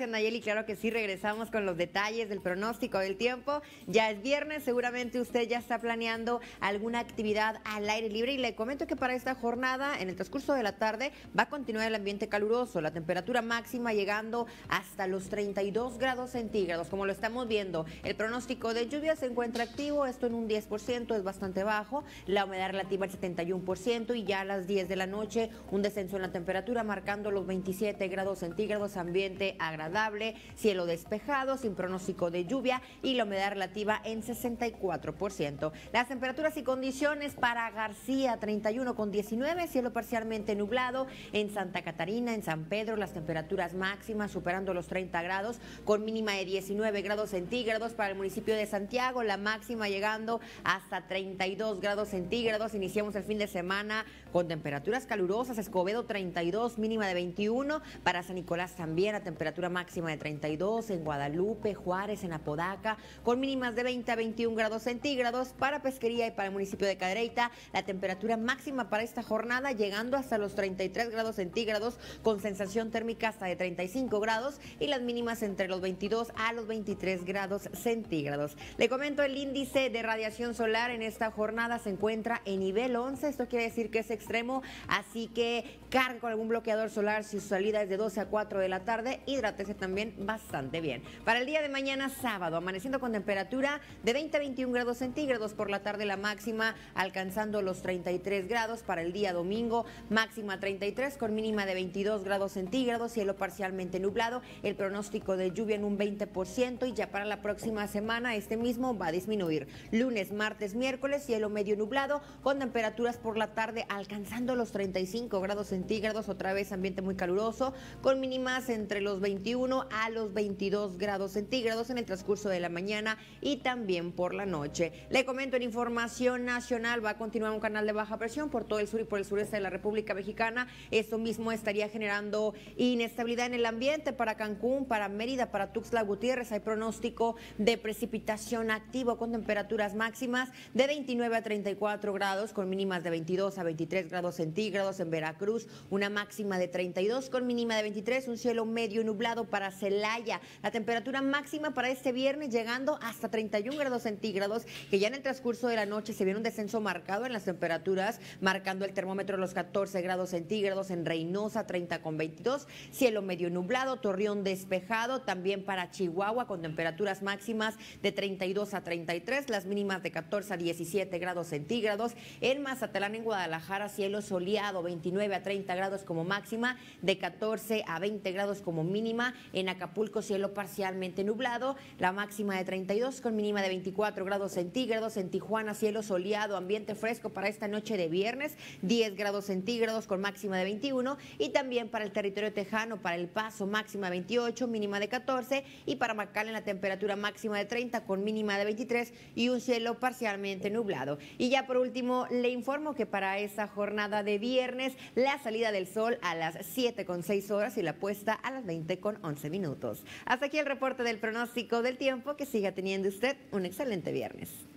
Gracias, Nayeli. Claro que sí, regresamos con los detalles del pronóstico del tiempo. Ya es viernes, seguramente usted ya está planeando alguna actividad al aire libre y le comento que para esta jornada, en el transcurso de la tarde, va a continuar el ambiente caluroso, la temperatura máxima llegando hasta los 32 grados centígrados, como lo estamos viendo. El pronóstico de lluvia se encuentra activo, esto en un 10%, es bastante bajo, la humedad relativa al 71% y ya a las 10 de la noche un descenso en la temperatura marcando los 27 grados centígrados, ambiente agradable, cielo despejado, sin pronóstico de lluvia y la humedad relativa en 64%. Las temperaturas y condiciones para García, 31,19, cielo parcialmente nublado. En Santa Catarina, en San Pedro, las temperaturas máximas superando los 30 grados, con mínima de 19 grados centígrados. Para el municipio de Santiago, la máxima llegando hasta 32 grados centígrados. Iniciamos el fin de semana con temperaturas calurosas. Escobedo 32, mínima de 21. Para San Nicolás también a temperatura máxima de 32. En Guadalupe, Juárez, en Apodaca, con mínimas de 20 a 21 grados centígrados. Para Pesquería y para el municipio de Cadereyta, la temperatura máxima para esta jornada llegando hasta los 33 grados centígrados, con sensación térmica hasta de 35 grados y las mínimas entre los 22 a los 23 grados centígrados. Le comento, el índice de radiación solar en esta jornada se encuentra en nivel 11, esto quiere decir que es extremo, así que cargue con algún bloqueador solar si su salida es de 12 a 4 de la tarde, hidrátese también bastante bien. Para el día de mañana sábado, amaneciendo con temperatura de 20 a 21 grados centígrados, por la tarde la máxima alcanzando los 33 grados. Para el día domingo, máxima 33 con mínima de 22 grados centígrados, cielo parcialmente nublado, el pronóstico de lluvia en un 20% y ya para la próxima semana este mismo va a disminuir. Lunes, martes, miércoles, cielo medio nublado con temperaturas por la tarde alcanzando los 35 grados centígrados, otra vez ambiente muy caluroso con mínimas entre los 21 a los 22 grados centígrados en el transcurso de la mañana y también por la noche. Le comento, en información nacional va a continuar un canal de baja presión por todo el sur y por el sureste de la República Mexicana. Esto mismo estaría generando inestabilidad en el ambiente para Cancún, para Mérida, para Tuxtla Gutiérrez. Hay pronóstico de precipitación activo con temperaturas máximas de 29 a 34 grados, con mínimas de 22 a 23 grados centígrados. En Veracruz, una máxima de 32 con mínima de 23, un cielo medio nublado. Para Celaya, la temperatura máxima para este viernes llegando hasta 31 grados centígrados, que ya en el transcurso de la noche se viene un descenso marcado en las temperaturas, marcando el termómetro los 14 grados centígrados. En Reynosa, 30 con 22, cielo medio nublado. Torreón despejado, también para Chihuahua con temperaturas máximas de 32 a 33, las mínimas de 14 a 17 grados centígrados. En Mazatlán, en Guadalajara, cielo soleado, 29 a 30 grados como máxima, de 14 a 20 grados como mínima. En Acapulco, cielo parcialmente nublado, la máxima de 32 con mínima de 24 grados centígrados. En Tijuana, cielo soleado, ambiente fresco para esta noche de viernes, 10 grados centígrados con máxima de 21. Y también para el territorio tejano, para El Paso, máxima 28, mínima de 14. Y para McAllen, la temperatura máxima de 30 con mínima de 23 y un cielo parcialmente nublado. Y ya por último, le informo que para esta jornada de viernes, la salida del sol a las 7:06 y la puesta a las 20:11. Hasta aquí el reporte del pronóstico del tiempo. Que siga teniendo usted un excelente viernes.